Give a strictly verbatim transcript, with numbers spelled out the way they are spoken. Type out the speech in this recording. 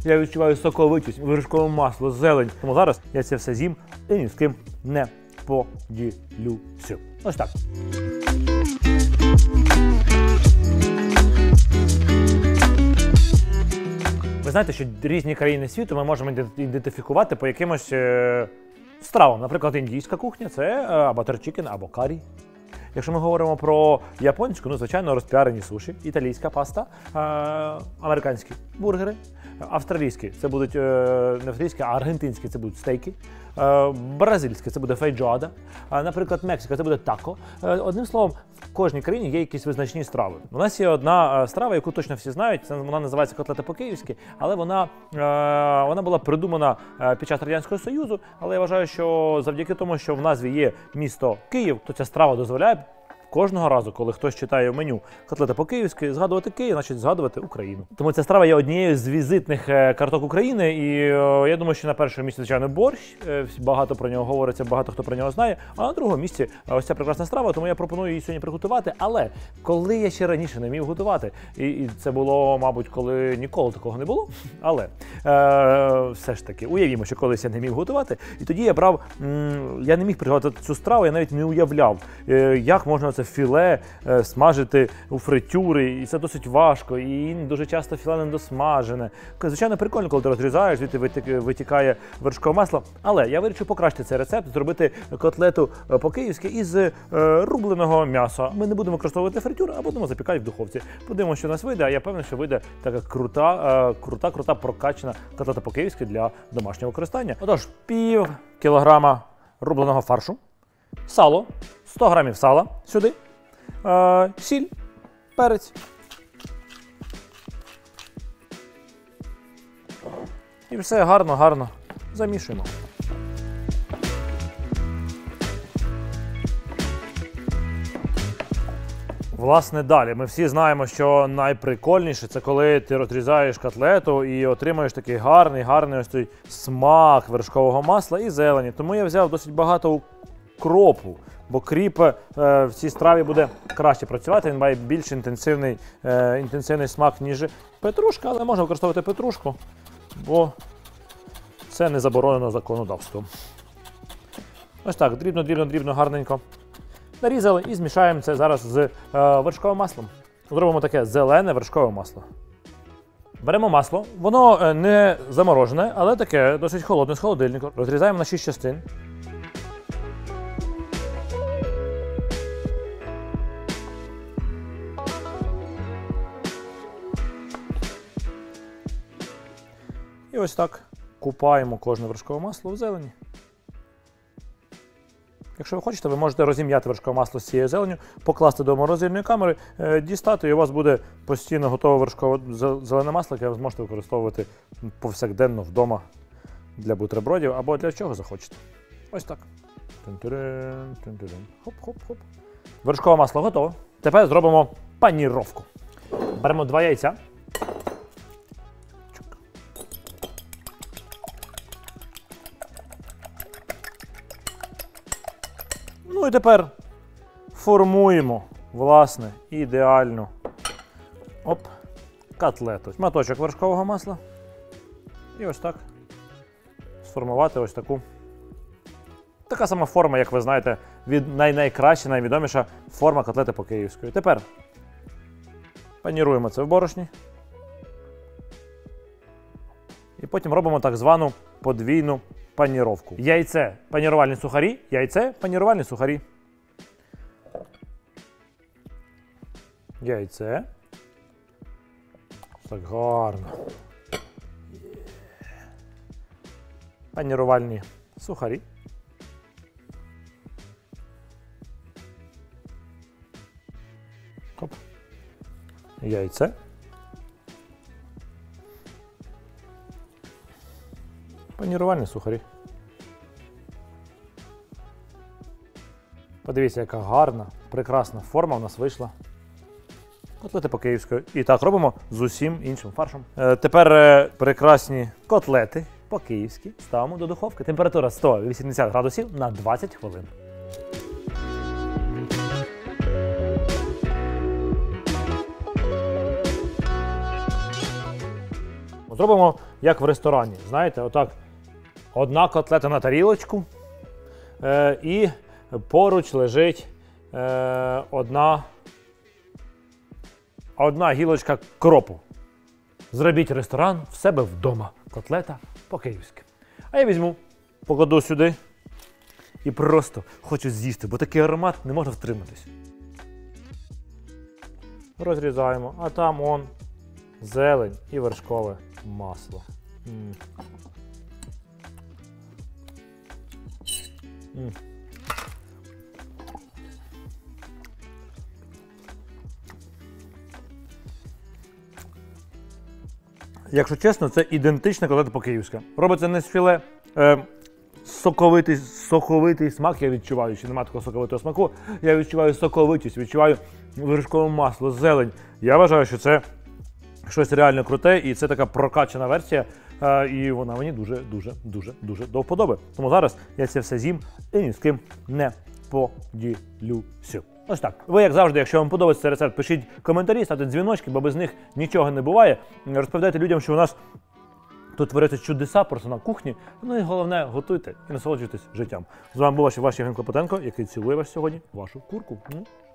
Я відчуваю соковитість, вершкове масло, зелень. Тому зараз я це все з'їм і ні з ким не поділюся. Ось так. Ви знаєте, що різні країни світу ми можемо ідентифікувати по якимось е стравам. Наприклад, індійська кухня – це батер-чікен або карі. Якщо ми говоримо про японську, ну, звичайно, розпіарені суші, італійська паста, е американські бургери, австралійські – це будуть е не австралійські, а аргентинські – це будуть стейки, е бразильські – це буде фейджоада, е наприклад, Мексика – це буде тако. Е одним словом, в кожній країні є якісь визначні страви. У нас є одна страва, яку точно всі знають, це, вона називається котлета по-київськи, але вона, е вона була придумана під час Радянського Союзу, але я вважаю, що завдяки тому, що в назві є місто Київ, то ця страва дозволяє кожного разу, коли хтось читає в меню котлета по-київськи, згадувати Київ, значить згадувати Україну. Тому ця страва є однією з візитних карток України, і я думаю, що на першому місці, звичайно, борщ, багато про нього говориться, багато хто про нього знає, а на другому місці ось ця прекрасна страва, тому я пропоную її сьогодні приготувати. Але коли я ще раніше не міг готувати, і, і це було, мабуть, коли ніколи такого не було, але е, все ж таки, уявімо, що колись я не міг готувати, і тоді я брав, м, я не міг приготувати цю страву, я навіть не уявляв, е, як можна це філе е, смажити у фритюри, і це досить важко, і дуже часто філе недосмажене. Звичайно, прикольно, коли ти розрізаєш, звідти витікає вершкове масло, але я вирішив покращити цей рецепт, зробити котлету по-київськи із е, рубленого м'яса. Ми не будемо використовувати фритюр, а будемо запікати в духовці. Подивимося, що у нас вийде, а я певний, що вийде така крута, е, крута, крута прокачана котлета по-київськи для домашнього використання. Отож, пів кілограма рубленого фаршу, сало, сто грамів сала сюди, е, сіль, перець. І все гарно-гарно замішуємо. Власне, далі. Ми всі знаємо, що найприкольніше – це коли ти розрізаєш котлету і отримаєш такий гарний, гарний ось цей смак вершкового масла і зелені. Тому я взяв досить багато укропу, бо кріп е, в цій страві буде краще працювати, він має більш інтенсивний, е, інтенсивний смак, ніж петрушка, але можна використовувати петрушку, бо це не заборонено законодавством. Ось так, дрібно-дрібно-дрібно, гарненько нарізали і змішаємо це зараз з е, вершковим маслом. Зробимо таке зелене вершкове масло. Беремо масло, воно не заморожене, але таке досить холодне з холодильника. Розрізаємо на шість частин. І ось так купаємо кожне вершкове масло в зелені. Якщо ви хочете, ви можете розім'яти вершкове масло з цією зеленню, покласти до морозильної камери, дістати, і у вас буде постійно готове вершкове зелене масло, яке ви зможете використовувати повсякденно вдома для бутербродів або для чого захочете. Ось так. Хоп-хоп-хоп. Вершкове масло готове. Тепер зробимо паніровку. Беремо два яйця. Ну і тепер формуємо, власне, ідеальну оп, котлету. Шматочок вершкового масла. І ось так сформувати ось таку. Така сама форма, як ви знаєте, від най найкраща, найвідоміша форма котлети по-київськи. Тепер паніруємо це в борошні. І потім робимо так звану подвійну паніровку. Яйце – панірувальні сухарі, яйце – панірувальні сухарі. Яйце. Так гарно. Панірувальні сухарі. Хоп. Яйце. Панірувальні сухарі. Подивіться, яка гарна, прекрасна форма у нас вийшла. Котлети по-київськи. І так робимо з усім іншим фаршем. Е, тепер е, прекрасні котлети по-київськи ставимо до духовки. Температура сто вісімдесят градусів на двадцять хвилин. Зробимо, як в ресторані. Знаєте, отак, одна котлета на тарілочку, е, і поруч лежить е, одна, одна гілочка кропу. Зробіть ресторан в себе вдома. Котлета по-київськи. А я візьму, покладу сюди і просто хочу з'їсти, бо такий аромат не може втриматись. Розрізаємо, а там он зелень і вершкове масло. М. М. Якщо чесно, це ідентична котлета по-київськи. Робиться не з філе, е, соковитий, соковитий смак я відчуваю, ще немає такого соковитого смаку. Я відчуваю соковитість, відчуваю вершкове масло, зелень. Я вважаю, що це щось реально круте, і це така прокачана версія, е, і вона мені дуже-дуже, дуже, дуже до вподоби. Тому зараз я це все з'їм і ні з ким не поділюся. Ось так. Ви, як завжди, якщо вам подобається цей рецепт, пишіть коментарі, ставте дзвіночки, бо без них нічого не буває. Розповідайте людям, що у нас тут творяться чудеса просто на кухні. Ну і головне, готуйте і насолоджуйтесь життям. З вами був ваш Євген Клопотенко, який цілує вас сьогодні, вашу курку.